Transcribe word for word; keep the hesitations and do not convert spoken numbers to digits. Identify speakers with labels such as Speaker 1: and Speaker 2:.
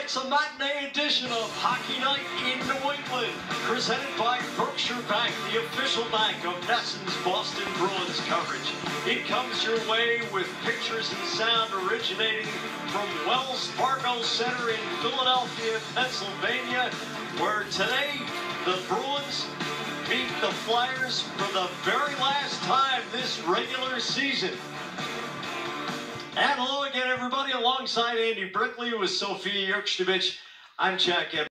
Speaker 1: It's a matinee edition of Hockey Night in New England, presented by Berkshire Bank, the official bank of N E S N's Boston Bruins coverage. It comes your way with pictures and sound originating from Wells Fargo Center in Philadelphia, Pennsylvania, where today the Bruins meet the Flyers for the very last time this regular season. And hello again, everybody. Alongside Andy Brickley with Sophia Yerkstovich, I'm Jack Evans.